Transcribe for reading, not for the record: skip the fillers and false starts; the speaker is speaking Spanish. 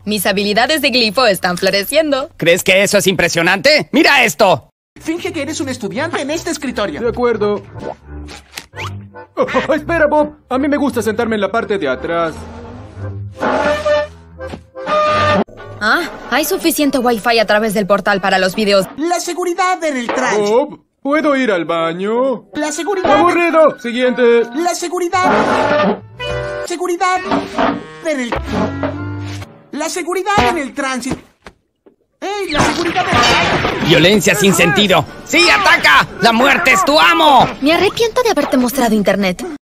Mis habilidades de glifo están floreciendo. ¿Crees que eso es impresionante? ¡Mira esto! Finge que eres un estudiante en este escritorio. De acuerdo. Espera, Bob. A mí me gusta sentarme en la parte de atrás. Ah, hay suficiente wifi a través del portal para los videos. La seguridad en el tránsito. Bob, ¿puedo ir al baño? La seguridad. ¡Aburrido! Siguiente. La seguridad. Seguridad en el... La seguridad en el tránsito. ¡Ey! La seguridad en el... ¡Violencia sin sentido! ¡Sí, ataca! ¡La muerte es tu amo! Me arrepiento de haberte mostrado internet.